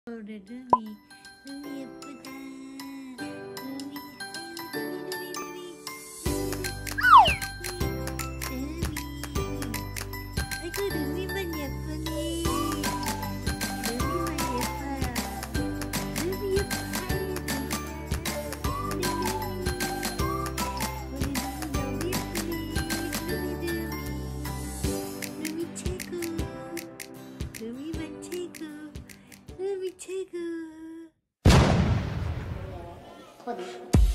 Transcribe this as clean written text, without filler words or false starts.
우리 루미 예쁘다. 루미 아이고 루미만 예쁘니. 루미만 예뻐요. 루미 예뻐요. 우리 루미 너무 예쁘니. 루미 최고. 루미만 최고. 루미 최고. 어디?